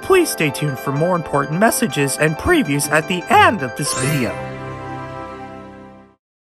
Please stay tuned for more important messages and previews at the end of this video.